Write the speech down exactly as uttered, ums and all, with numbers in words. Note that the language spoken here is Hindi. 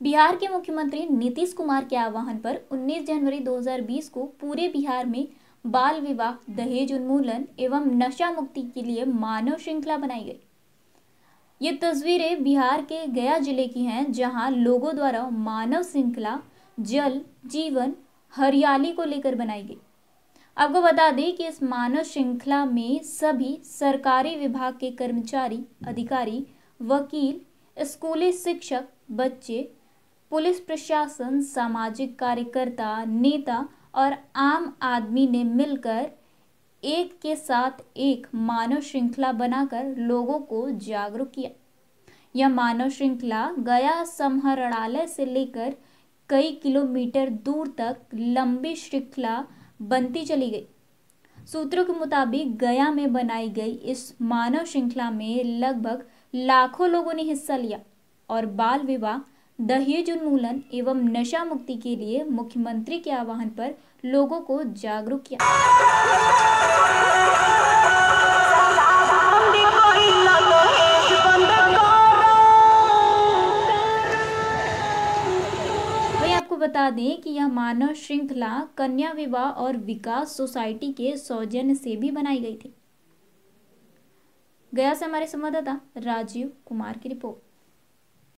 बिहार के मुख्यमंत्री नीतीश कुमार के आह्वान पर उन्नीस जनवरी दो हज़ार बीस को पूरे बिहार में बाल विवाह, दहेज उन्मूलन एवं नशा मुक्ति के लिए मानव श्रृंखला बनाई गई। ये तस्वीरें बिहार के गया जिले की हैं, जहां लोगों द्वारा मानव श्रृंखला जल, जीवन, हरियाली को लेकर बनाई गई। आपको बता दें कि इस मानव श्रृंखला में सभी सरकारी विभाग के कर्मचारी, अधिकारी, वकील, स्कूली शिक्षक, बच्चे, पुलिस प्रशासन, सामाजिक कार्यकर्ता, नेता और आम आदमी ने मिलकर एक के साथ एक मानव श्रृंखला बनाकर लोगों को जागरूक किया। यह मानव श्रृंखला गया समाहरणालय से लेकर कई किलोमीटर दूर तक लंबी श्रृंखला बनती चली गई। सूत्रों के मुताबिक गया में बनाई गई इस मानव श्रृंखला में लगभग लाखों लोगों ने हिस्सा लिया और बाल विवाह, दहेज उन्मूलन एवं नशा मुक्ति के लिए मुख्यमंत्री के आह्वान पर लोगों को जागरूक किया। वही आपको बता दें कि यह मानव श्रृंखला कन्या विवाह और विकास सोसाइटी के सौजन्य से भी बनाई गई थी। गया से हमारे संवाददाता राजीव कुमार की रिपोर्ट।